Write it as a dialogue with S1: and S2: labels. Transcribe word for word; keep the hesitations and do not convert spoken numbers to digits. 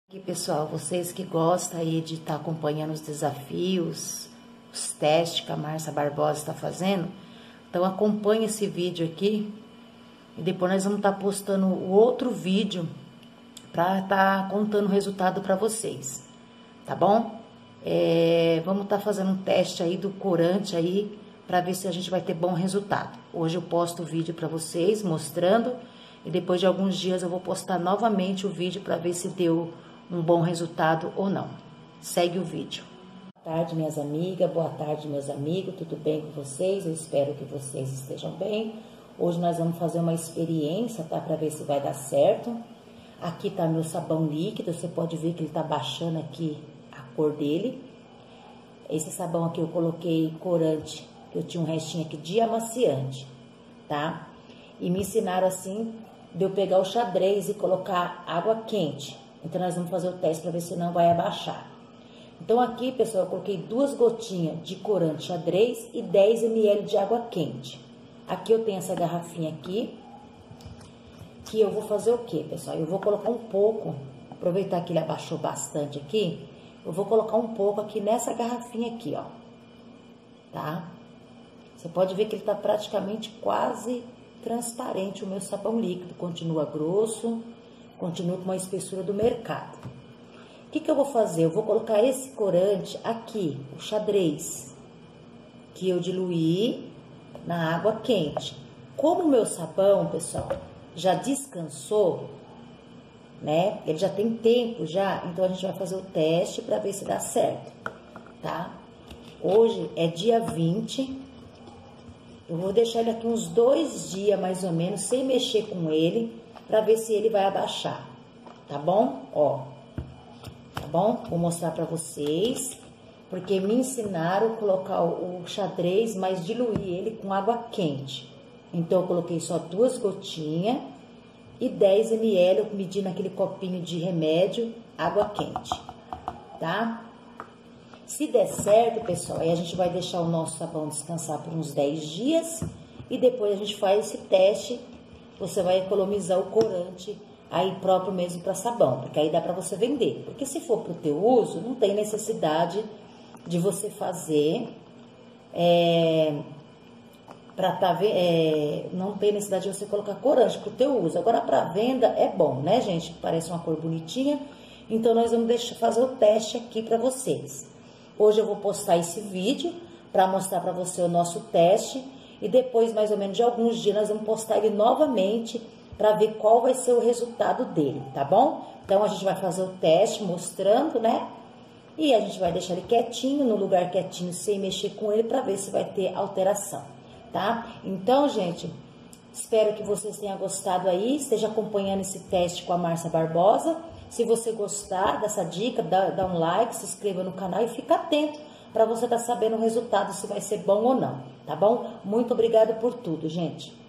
S1: E pessoal, vocês que gostam aí de estar tá acompanhando os desafios, os testes que a Márcia Barbosa está fazendo, então acompanhe esse vídeo aqui e depois nós vamos estar tá postando o outro vídeo para estar tá contando o resultado para vocês, tá bom? É, vamos estar tá fazendo um teste aí do corante aí para ver se a gente vai ter bom resultado. Hoje eu posto o vídeo para vocês mostrando e depois de alguns dias eu vou postar novamente o vídeo para ver se deu um bom resultado ou não. Segue o vídeo. Boa tarde, minhas amigas, boa tarde, meus amigos, tudo bem com vocês? Eu espero que vocês estejam bem. Hoje nós vamos fazer uma experiência, tá? Para ver se vai dar certo. Aqui tá meu sabão líquido, você pode ver que ele tá baixando aqui a cor dele. Esse sabão aqui eu coloquei corante, que eu tinha um restinho aqui de amaciante, tá? E me ensinaram assim, de eu pegar o xadrez e colocar água quente. Então, nós vamos fazer o teste para ver se não vai abaixar. Então, aqui, pessoal, eu coloquei duas gotinhas de corante xadrez e dez mililitros de água quente. Aqui eu tenho essa garrafinha aqui, que eu vou fazer o quê, pessoal? Eu vou colocar um pouco, aproveitar que ele abaixou bastante aqui, eu vou colocar um pouco aqui nessa garrafinha aqui, ó. Tá? Você pode ver que ele tá praticamente quase transparente, o meu sabão líquido. Continua grosso. Continua com uma espessura do mercado. O que que eu vou fazer? Eu vou colocar esse corante aqui, o xadrez, que eu diluí na água quente. Como o meu sabão, pessoal, já descansou, né? Ele já tem tempo já, então a gente vai fazer o teste para ver se dá certo, tá? Hoje é dia vinte. Eu vou deixar ele aqui uns dois dias, mais ou menos, sem mexer com ele, para ver se ele vai abaixar, tá bom? Ó, tá bom? Vou mostrar para vocês, porque me ensinaram a colocar o xadrez, mas diluir ele com água quente. Então, eu coloquei só duas gotinhas e dez mililitros, eu medi naquele copinho de remédio, água quente, tá? Se der certo, pessoal, aí a gente vai deixar o nosso sabão descansar por uns dez dias e depois a gente faz esse teste. Você vai economizar o corante aí próprio mesmo para sabão, porque aí dá para você vender. Porque se for para o teu uso, não tem necessidade de você fazer, é, para tá, é, não tem necessidade de você colocar corante para o teu uso. Agora, para venda é bom, né, gente? Parece uma cor bonitinha. Então, nós vamos deixar, fazer o teste aqui para vocês. Hoje eu vou postar esse vídeo para mostrar para você o nosso teste. E depois, mais ou menos, de alguns dias, nós vamos postar ele novamente para ver qual vai ser o resultado dele, tá bom? Então, a gente vai fazer o teste mostrando, né? E a gente vai deixar ele quietinho, no lugar quietinho, sem mexer com ele, para ver se vai ter alteração, tá? Então, gente, espero que vocês tenham gostado aí, esteja acompanhando esse teste com a Márcia Barbosa. Se você gostar dessa dica, dá, dá um like, se inscreva no canal e fica atento para você estar sabendo o resultado, se vai ser bom ou não, tá bom? Muito obrigada por tudo, gente.